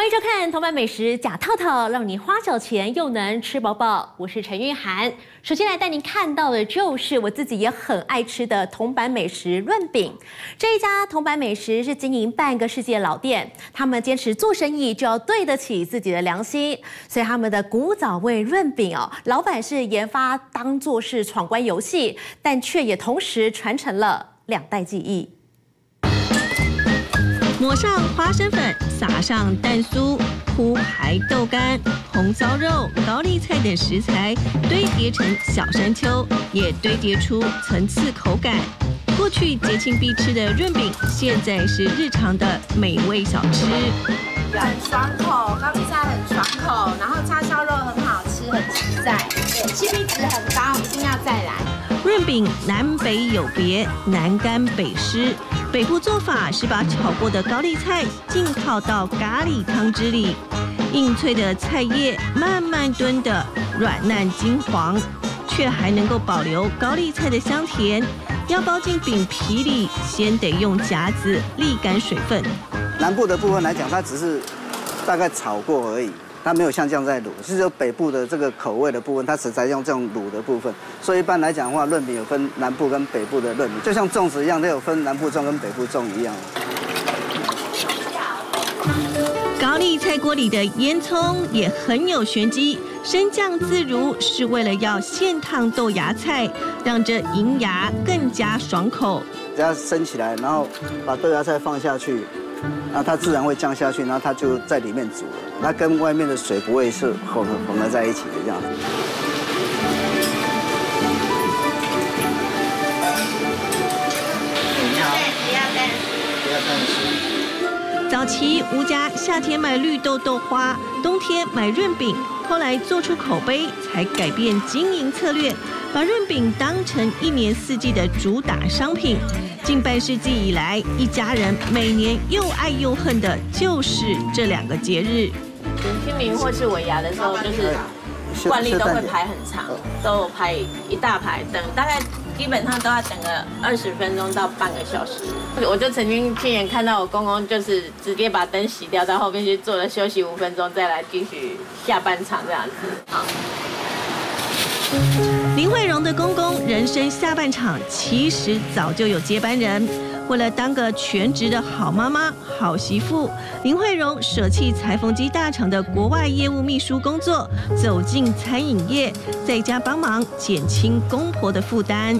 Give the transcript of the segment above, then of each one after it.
迎收看《铜板美食假套套》，让你花小钱又能吃饱饱。我是陈韵涵。首先来带您看到的就是我自己也很爱吃的铜板美食润饼。这一家铜板美食是经营半个世纪的老店，他们坚持做生意就要对得起自己的良心，所以他们的古早味润饼老板是研发当作是闯关游戏，但却也同时传承了2代技艺。 抹上花生粉，撒上蛋酥，铺排豆干、红烧肉、高丽菜等食材，堆叠成小山丘，也堆叠出层次口感。过去节庆必吃的润饼，现在是日常的美味小吃。 很爽口，高丽菜很爽口，然后叉烧肉很好吃，很实在，对，CP值很高，一定要再来。 润饼南北有别，南干北湿。 北部做法是把炒过的高丽菜浸泡到咖喱汤汁里，硬脆的菜叶慢慢炖的软烂金黄，却还能够保留高丽菜的香甜。要包进饼皮里，先得用夹子沥干水分。 南部的部分来讲，它只是大概炒过而已。 它没有像这样在卤，是有北部的这个口味的部分，它只在用这种卤的部分。所以一般来讲的话，润饼有分南部跟北部的润饼，就像粽子一样，它有分南部粽跟北部粽一样。 高丽菜锅里的烟葱也很有玄机，升降自如是为了要现烫豆芽菜，让这银芽更加爽口。 只要升起来，然后把豆芽菜放下去。 那它自然会降下去，然后它就在里面煮了，它跟外面的水不会是混合在一起的这样子。 你好，不要担心。 早期吴家夏天卖绿豆豆花，冬天买润饼，后来做出口碑，才改变经营策略，把润饼当成1年4季的主打商品。 近半世纪以来，一家人每年又爱又恨的就是这2个节日。 清明或是尾牙的时候，就是惯例都会排很长，都排一大排，等大概基本上都要等个20分钟到半个小时。我就曾经亲眼看到我公公就是直接把灯熄掉，到后面去坐了休息5分钟，再来继续下半场这样子。好。 林慧荣的公公人生下半场其实早就有接班人，为了当个全职的好妈妈、好媳妇，林慧荣舍弃裁缝机大厂的国外业务秘书工作，走进餐饮业，在家帮忙减轻公婆的负担。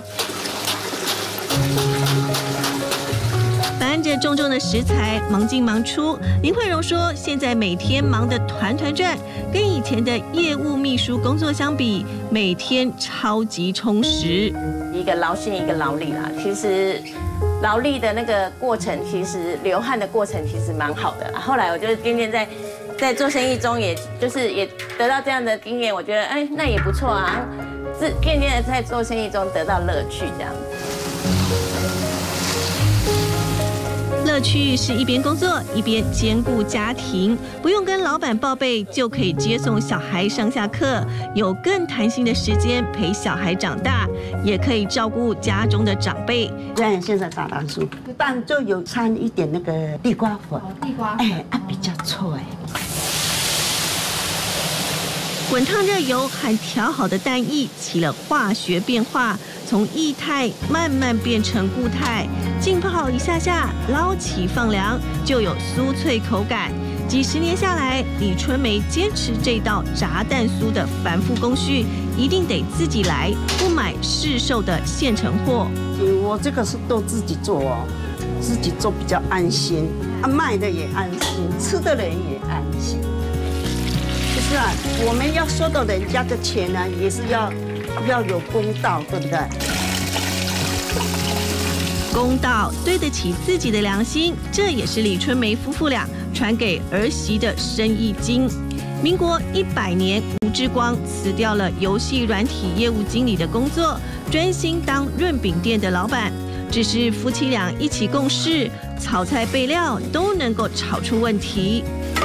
搬着重重的食材，忙进忙出。林慧荣说：“现在每天忙得团团转，跟以前的业务秘书工作相比，每天超级充实。 一个劳心，一个劳力啦。其实劳力的那个过程，其实流汗的过程其实蛮好的啦。后来我就是渐渐在做生意中，也得到这样的经验，我觉得哎，那也不错啊。渐渐的在做生意中得到乐趣，这样。” 乐趣是一边工作一边兼顾家庭，不用跟老板报备就可以接送小孩上下课，有更弹性的时间陪小孩长大，也可以照顾家中的长辈。 现在打糖酥，但就有掺一点那个地瓜粉， 地瓜比较脆。 滚烫热油和调好的蛋液起了化学变化，从液态慢慢变成固态，浸泡一下下，捞起放凉，就有酥脆口感。几十年下来，李春梅坚持这道炸蛋酥的繁复工序，一定得自己来，不买市售的现成货。 我这个是都自己做哦，自己做比较安心，卖的也安心，吃的人也安心。 是啊，我们要收到人家的钱呢，也是要有公道，对不对？ 公道，对得起自己的良心，这也是李春梅夫妇俩传给儿媳的生意经。民国100年，吴志光辞掉了游戏软体业务经理的工作，专心当润饼店的老板。只是夫妻俩一起共事，炒菜备料都能够炒出问题。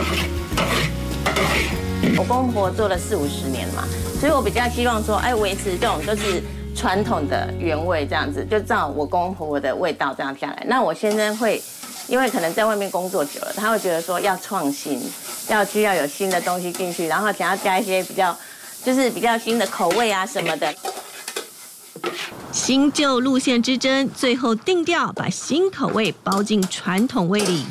我公婆做了40-50年嘛，所以我比较希望说，哎，维持这种就是传统的原味这样子，就照我公婆的味道这样下来。那我先生会，因为可能在外面工作久了，他会觉得说要创新， 需要有新的东西进去，然后想要加一些比较新的口味啊什么的。 新旧路线之争，最后定调把新口味包进传统味里。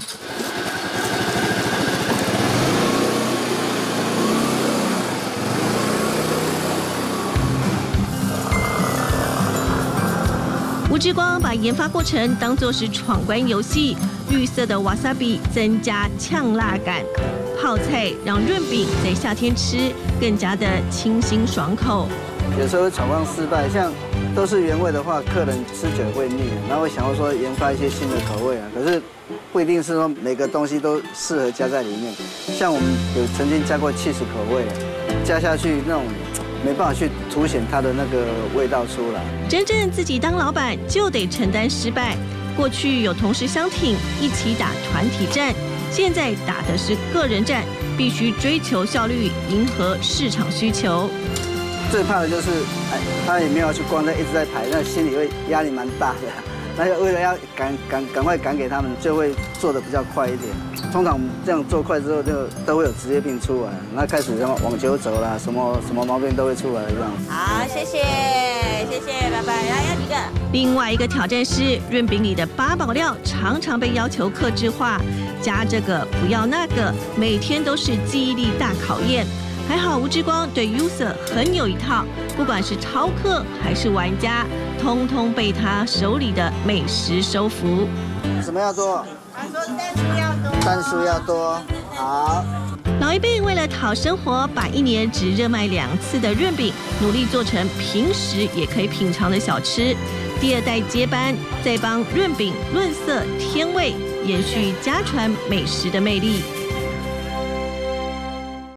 吴志光把研发过程当作是闯关游戏，绿色的瓦萨比增加呛辣感，泡菜让润饼在夏天吃更加的清新爽口。 有时候闯关失败，像都是原味的话，客人吃久了会腻，然后会想要说研发一些新的口味啊。可是不一定是说每个东西都适合加在里面。像我们有曾经加过cheese口味，加下去那种没办法去凸显它的那个味道出来。 真正自己当老板就得承担失败。过去有同事相挺，一起打团体战，现在打的是个人战，必须追求效率，迎合市场需求。 最怕的就是，他也没有去逛，一直在排，那心里会压力蛮大的。那为了要赶快赶给他们，就会做的比较快一点。通常这样做快之后，就都会有职业病出来，那开始往球走啦，什么毛病都会出来这样。 好，谢谢，拜拜。来，要几个？ 另外一个挑战是，润饼里的八宝料常常被要求客制化，加这个不要那个，每天都是记忆力大考验。还好吴志光对 user 很有一套，不管是饕客还是玩家，通通被他手里的美食收服。 什么要多？ 他说蛋数要多。 蛋数要多，好。 老一辈为了讨生活，把一年只热卖2次的润饼，努力做成平时也可以品尝的小吃。第2代接班，再帮润饼润色添味，延续家传美食的魅力。